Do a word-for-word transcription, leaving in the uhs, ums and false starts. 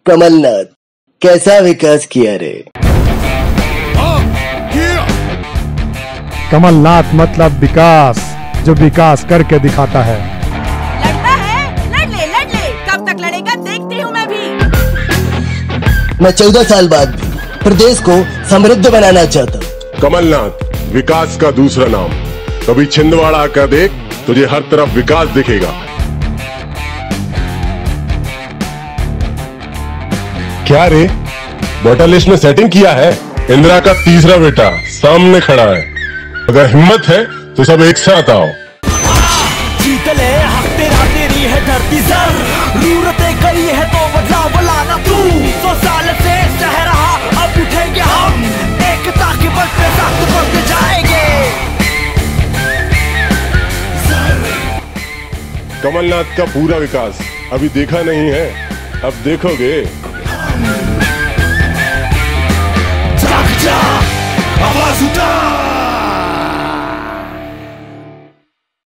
कमलनाथ कैसा विकास किया रे? कमलनाथ मतलब विकास, जो विकास करके दिखाता है। लड़ता है? लड़ ले, लड़ ले। कब तक लड़ेगा देखती हूँ मैं भी। मैं चौदह साल बाद प्रदेश को समृद्ध बनाना चाहता हूँ। कमलनाथ विकास का दूसरा नाम। कभी छिंदवाड़ा का देख, तुझे हर तरफ विकास दिखेगा। क्या रे, वोटर लिस्ट में सेटिंग किया है? इंदिरा का तीसरा बेटा सामने खड़ा है। अगर हिम्मत है तो सब एक साथ आओ। जीत ले, हक तेरा तेरी है धरती सर, जरूरतें कई है तो बदलाव लाना तू। सौ साल से सह रहा, अब उठेंगे हम, एकता के बल पे साथ बढ़ते जाएंगे। कमलनाथ का पूरा विकास अभी देखा नहीं है, अब देखोगे। जाग जा।